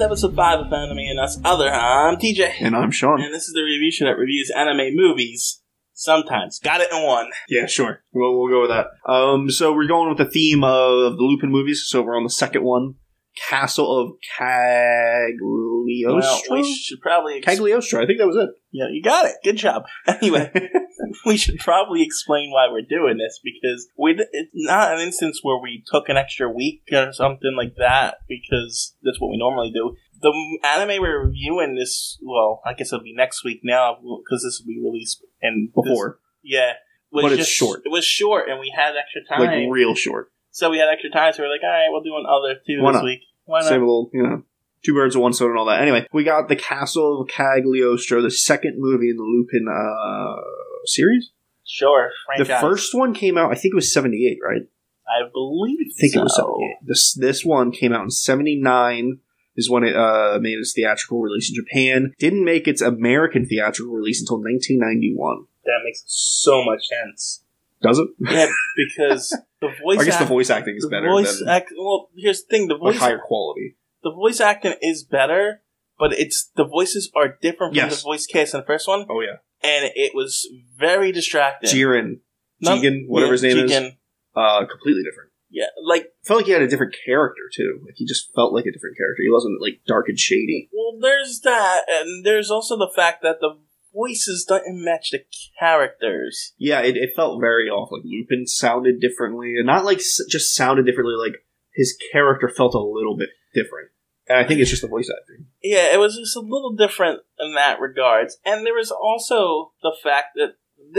to episode 5 of Anime and Us Other. I'm TJ. And I'm Sean. And this is the review show that reviews anime movies. Sometimes. Got it in one. Yeah, sure. We'll go with that. So we're going with the theme of the Lupin movies. So we're on the second one. Castle of Cagliostro? Well, we should probably... Cagliostro, I think that was it. Yeah, you got it. Good job. Anyway, we should probably explain why we're doing this, because it's not an instance where we took an extra week or something like that, because that's what we normally do. The anime we're reviewing this, well, I guess it'll be next week now, because this will be released before. But it's short. It was short, and we had extra time. Like, real short. So we had extra time, so we're like, alright, we'll do another two this week. Why not? Save a little, two birds with one stone and all that. Anyway, we got the Castle of Cagliostro, the second movie in the Lupin series. Sure, franchise. The first one came out, I think it was 78, right? I believe I think it was 78. This one came out in 79 is when it made its theatrical release in Japan. Didn't make its American theatrical release until 1991. That makes so much sense. Does it? Yeah, because the voice... I guess the voice acting is better. Well, here's the thing. The voice... higher quality. The voice acting is better, but the voices are different from the voice cast in the first one. Oh, yeah. And it was very distracting. Jigen, whatever his name is. Completely different. Yeah, like... I felt like he had a different character, too. Like, he just felt like a different character. He wasn't, like, dark and shady. Well, there's that, and there's also the fact that the voices don't match the characters. Yeah, it felt very off. Like, Lupin sounded differently. And not, like, just sounded differently. Like, his character felt a little bit different. And I think it's just the voice acting. Yeah, it was just a little different in that regards. And there was also the fact that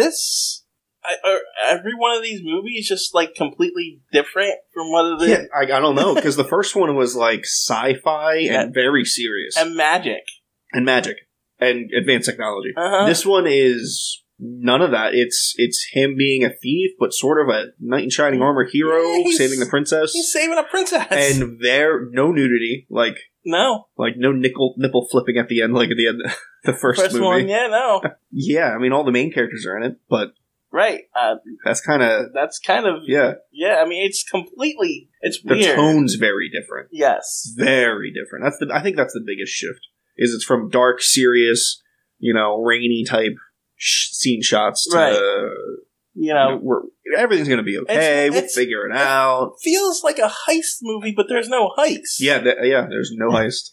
every one of these movies just, like, completely different from what it is. Yeah, I don't know. Because the first one was, like, sci-fi and very serious. And magic. And advanced technology. Uh-huh. This one is none of that. It's him being a thief, but sort of a knight in shining armor hero saving the princess. He's saving a princess. And no nudity. Like no nipple flipping at the end, like at the end of the first movie. One, yeah, no. Yeah, I mean, all the main characters are in it, but... Right. That's kind of... Yeah. Yeah, I mean, it's weird. The tone's very different. Yes. Very different. I think that's the biggest shift. Is it's from dark, serious, rainy type scene shots to, everything's going to be okay. We'll figure it out. It feels like a heist movie, but there's no heist. Yeah, there's no heist.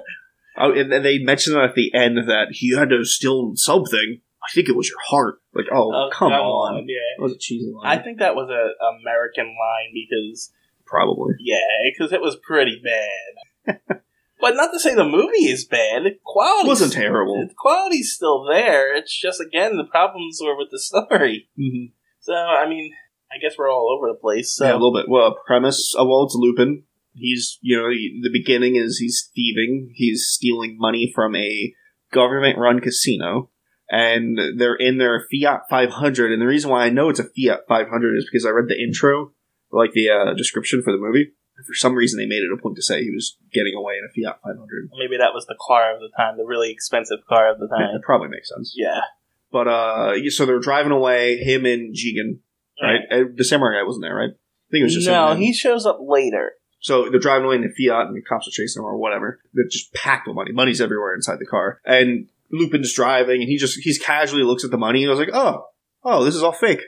And they mentioned at the end that he had to steal something. I think it was your heart. Like, come on. Yeah. That was a cheesy line. I think that was an American line because... Probably. Yeah, because it was pretty bad. But not to say the movie is bad. The quality wasn't terrible. The quality's still there. It's just, again, the problems were with the story. Mm-hmm. So, I mean, I guess we're all over the place. So. Yeah, a little bit. Well, premise, it's Lupin. He's, the beginning is he's thieving. He's stealing money from a government-run casino. And they're in their Fiat 500. And the reason why I know it's a Fiat 500 is because I read the intro, like the description for the movie. For some reason, they made it a point to say he was getting away in a Fiat 500. Maybe that was the car of the time, the really expensive car of the time. Yeah, it probably makes sense. Yeah. But, so they're driving away, him and Jigen, right? The samurai guy wasn't there, right? I think it was just him. No, he shows up later. So they're driving away in the Fiat, and the cops are chasing them or whatever. They're just packed with money. Money's everywhere inside the car. And Lupin's driving, and he's casually looks at the money, and I was like, oh, this is all fake.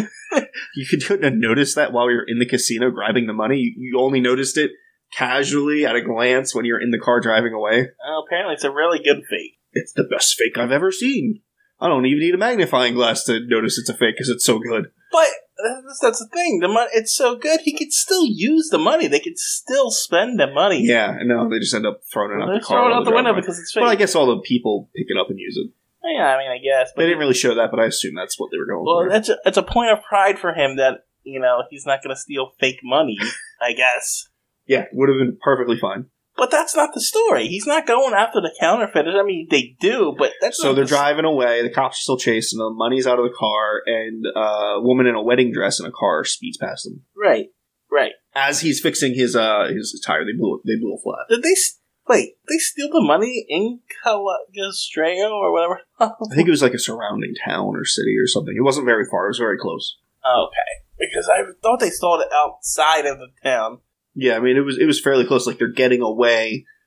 You couldn't notice that while you're in the casino grabbing the money. You only noticed it casually at a glance when you're in the car driving away. Oh, apparently it's a really good fake. It's the best fake I've ever seen. I don't even need a magnifying glass to notice it's a fake because it's so good. But that's the thing. It's so good, he could still use the money. They could still spend the money. Yeah, no, they just end up throwing it out the car. Throw it out the window because it's fake. Well, I guess all the people pick it up and use it. Yeah, I mean, I guess. But they didn't really show that, but I assume that's what they were going for. Well, it's a point of pride for him that, he's not going to steal fake money, I guess. Yeah, would have been perfectly fine. But that's not the story. He's not going after the counterfeiters. I mean, they do, but that's so they're driving away, the cops are still chasing them, money's out of the car, and a woman in a wedding dress in a car speeds past them. Right. As he's fixing his tire, they blew a flat. Did they steal the money in Cagliostro or whatever? I think it was like a surrounding town or city or something. It wasn't very far. It was very close. Okay. Because I thought they stole it outside of the town. Yeah, I mean, it was fairly close. Like, they're getting away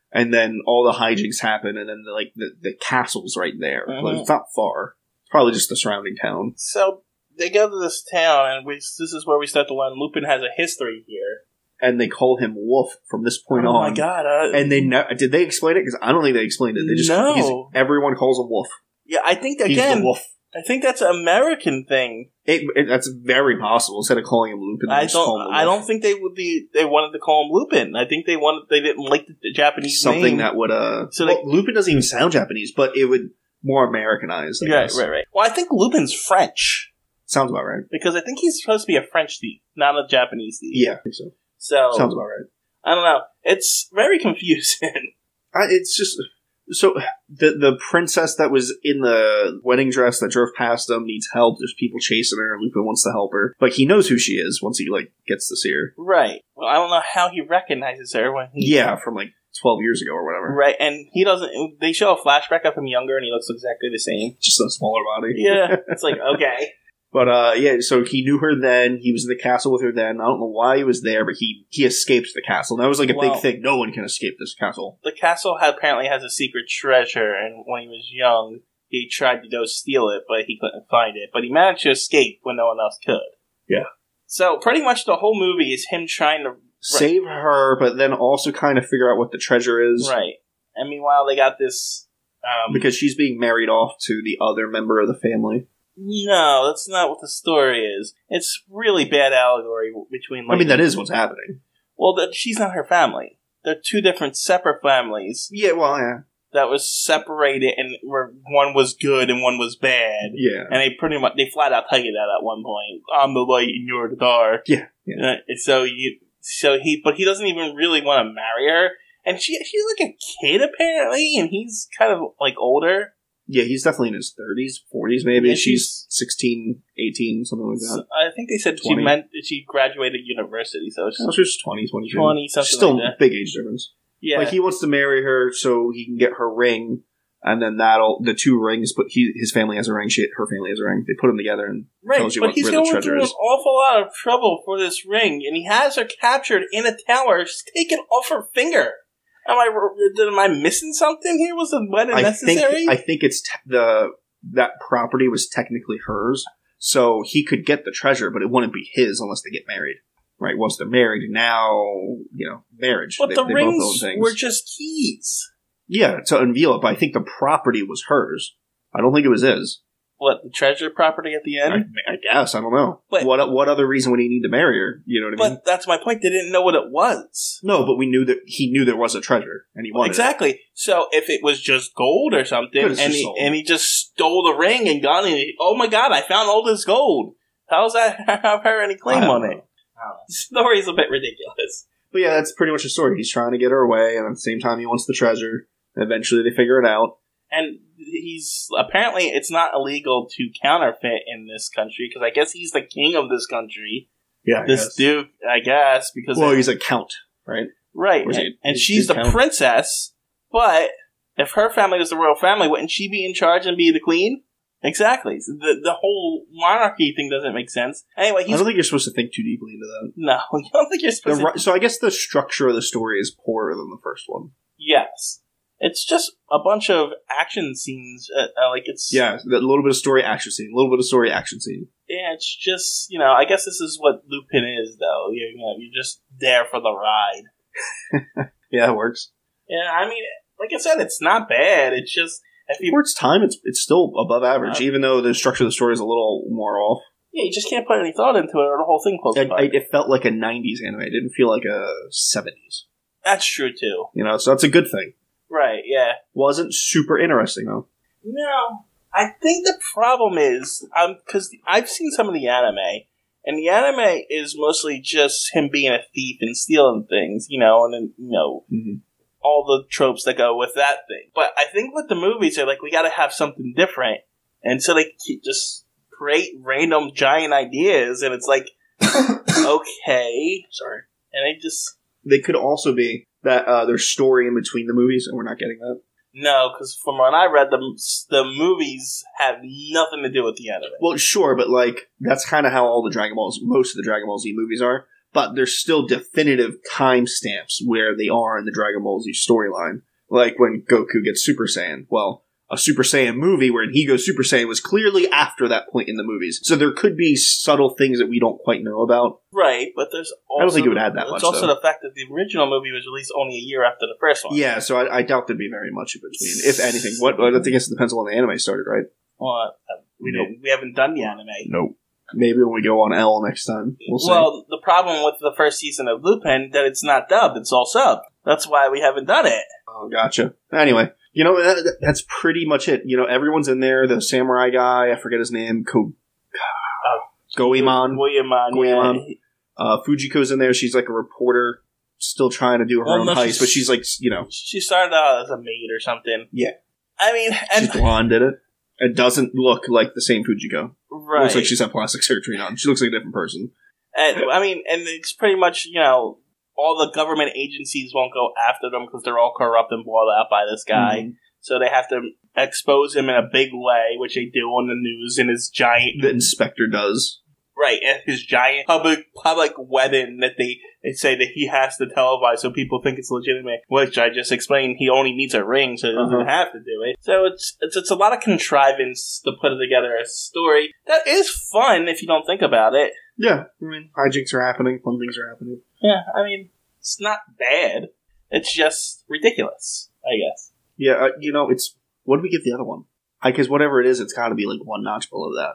And then all the hijinks happen, and then the castle's right there. Like, it's not far. It's probably just the surrounding town. So they go to this town, and this is where we start to learn Lupin has a history here. And they call him Wolf from this point on. Oh my god! And did they explain it? Because I don't think they explained it. They just everyone calls him Wolf. Yeah, I think he's the Wolf. I think that's an American thing. That's very possible. Instead of calling him Lupin, I don't think they wanted to call him Lupin. I think they didn't like the Japanese something name. that would Lupin doesn't even sound Japanese, but it would more Americanized. Right. Well, I think Lupin's French. Sounds about right. Because I think he's supposed to be a French thief, not a Japanese thief. Yeah, I think so. So sounds about right. I don't know. It's very confusing. It's just. So, the princess that was in the wedding dress that drove past him needs help. There's people chasing her, and Lupin wants to help her. But he knows who she is once he, gets to see her. Right. Well, I don't know how he recognizes her when he... Yeah, from, 12 years ago or whatever. Right, and he doesn't... They show a flashback of him younger, and he looks exactly the same. Just a smaller body. Yeah, it's okay. But, so he knew her then. He was in the castle with her then. I don't know why he was there, but he escaped the castle. And that was a big thing. No one can escape this castle. The castle apparently has a secret treasure, and when he was young, he tried to go steal it, but he couldn't find it. But he managed to escape when no one else could. Yeah. So, pretty much the whole movie is him trying to... Save her, but then also kind of figure out what the treasure is. Right. And meanwhile, they got this... because she's being married off to the other member of the family. No, that's not what the story is. It's really bad allegory between... that is what's happening. Well, she's not her family. They're two different separate families. Yeah, well, yeah. That was separated, and where one was good and one was bad. Yeah. And they flat out tell you that at one point. I'm the light and you're the dark. Yeah. But he doesn't even really want to marry her. And she's like a kid, apparently, and he's kind of, older. Yeah, he's definitely in his 30s, 40s maybe. She's 16, 18, something like that. So I think they said she graduated university, so she's 20, 22. 20, something still like that. Big age difference. Yeah. He wants to marry her so he can get her ring, and then the two rings, his family has a ring, her family has a ring. They put them together and tells you where the treasure is. But he's going through an awful lot of trouble for this ring, and he has her captured in a tower. She's taken off her finger. Am I missing something here? Was the wedding necessary? I think it's that property was technically hers, so he could get the treasure, but it wouldn't be his unless they get married. Right? Once they're married, now marriage. But the rings were just keys. Yeah, to unveil it. But I think the property was hers. I don't think it was his. What, the treasure property at the end? I guess. I don't know. But what other reason would he need to marry her? You know what I mean? But that's my point. They didn't know what it was. No, but he knew there was a treasure, and he wanted exactly. it. So if it was just gold or something, and he just stole the ring and got it, oh my god, I found all this gold. How does that have her any claim on it? The story is a bit ridiculous. But yeah, that's pretty much the story. He's trying to get her away, and at the same time he wants the treasure. And eventually they figure it out. And apparently it's not illegal to counterfeit in this country, because I guess he's the king of this country. Yeah, this duke, I guess, because... Well, he's a count, right? Right, and she's the princess, but if her family was the royal family, wouldn't she be in charge and be the queen? Exactly. So the whole monarchy thing doesn't make sense. Anyway, I don't think you're supposed to think too deeply into that. No, I don't think you're supposed to... So I guess the structure of the story is poorer than the first one. Yes. It's just a bunch of action scenes. It's... Yeah, a little bit of story, action scene. A little bit of story, action scene. Yeah, it's just, I guess this is what Lupin is, though. You're just there for the ride. Yeah, it works. Yeah, I mean, like I said, it's not bad. It's just... For its time, it's still above average, even though the structure of the story is a little more off. Yeah, you just can't put any thought into it, or the whole thing falls apart. It felt like a 90s anime. It didn't feel like a 70s. That's true, too. So that's a good thing. Right, yeah. Wasn't super interesting, though. No. I think the problem is, because I've seen some of the anime, and the anime is mostly just him being a thief and stealing things, and then, mm-hmm. all the tropes that go with that thing. But I think with the movies, they're like, we gotta have something different. And so they just create random giant ideas, and it's like, okay. Sorry. And They could also be that there's story in between the movies, and we're not getting that. No, because from when I read them, the movies have nothing to do with the anime. Well, sure, but that's kind of how all the most of the Dragon Ball Z movies are. but there's still definitive timestamps where they are in the Dragon Ball Z storyline. Like when Goku gets Super Saiyan. Well, a Super Saiyan movie where he goes Super Saiyan was clearly after that point in the movies. So there could be subtle things that we don't quite know about. Right, but there's also... I don't think it would add that much, It's also though. the fact that the original movie was released only a year after the first one. Yeah, so I doubt there'd be very much in between, if anything. I guess it depends on when the anime started, right? Well, we haven't done the anime. Nope. Maybe when we go on L next time. We'll see. Well, the problem with the first season of Lupin, that it's not dubbed, it's all sub. That's why we haven't done it. Oh, gotcha. Anyway, that's pretty much it. Everyone's in there. The samurai guy, I forget his name, Goemon. Goemon. Fujiko's in there. She's like a reporter, still trying to do her own heist, but she's like, She started out as a maid or something. Yeah. I mean... She's blonde, did it? It doesn't look like the same Fujiko. Right. It looks like she's had plastic surgery on. She looks like a different person. And it's pretty much, all the government agencies won't go after them because they're all corrupt and bought out by this guy. Mm-hmm. So they have to expose him in a big way, which they do on the news in his giant... The inspector does. Right, and his giant public weapon that they say that he has to televise so people think it's legitimate, which I just explained, he only needs a ring, so he doesn't have to do it. So it's a lot of contrivance to put it together as a story. That is fun if you don't think about it. Yeah, hijinks are happening, fun things are happening. Yeah, it's not bad. It's just ridiculous, I guess. Yeah, it's... What do we give the other one? Because whatever it is, it's got to be like one notch below that.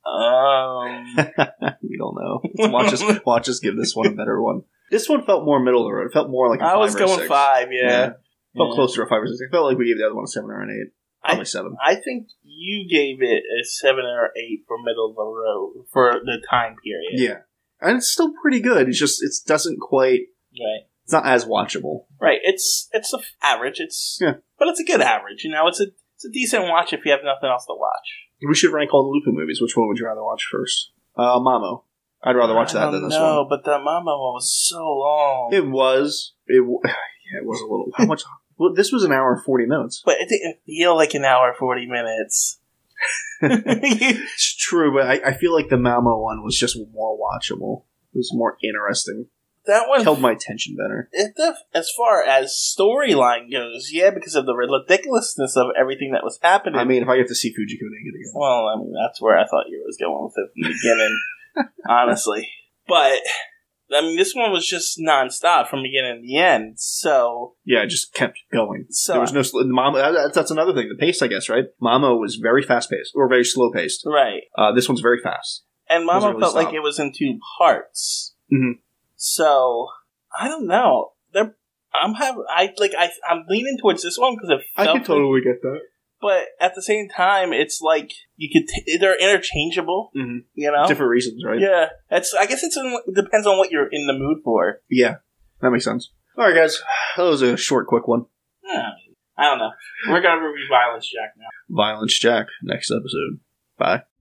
We don't know. Watch us give this one a better one. This one felt more middle of the road. It felt more like a 5 or 6. I was going 5, yeah. Felt closer to a 5 or 6. I felt like we gave the other one a 7 or an 8. Probably 7. I think you gave it a 7 or 8 for middle of the road for the time period. Yeah. And it's still pretty good. It's just, it doesn't quite... Right. It's not as watchable. Right. It's average. But it's a good average. It's a decent watch if you have nothing else to watch. We should rank all the Lupin movies. Which one would you rather watch first? Mamo. I'd rather watch that than this one. No, but the Mamo one was so long. It was. It was a little... How much... Well, this was an hour and 40 minutes. But it didn't feel like an hour and 40 minutes. It's true, but I feel like the Mamo one was just more watchable. It was more interesting. That one held my attention better. As far as storyline goes, yeah, because of the ridiculousness of everything that was happening. If I get to see Fujiko naked again. Well, that's where I thought you was going with it from the beginning, honestly. But, this one was just nonstop from beginning to the end, so... Yeah, it just kept going. So, there was no... Mamo, that's another thing, the pace, I guess, right? Mamo was very fast-paced, or very slow-paced. Right. This one's very fast. And Mamo felt like it was in 2 parts. Mm-hmm. So, I don't know. I'm leaning towards this one because it felt... I can totally get that. But at the same time, it's like they're interchangeable. Mm-hmm. Different reasons, right? Yeah, I guess it depends on what you're in the mood for. Yeah, that makes sense. All right, guys, that was a short, quick one. Yeah, I don't know. We're gonna review Violence Jack now. Violence Jack next episode. Bye.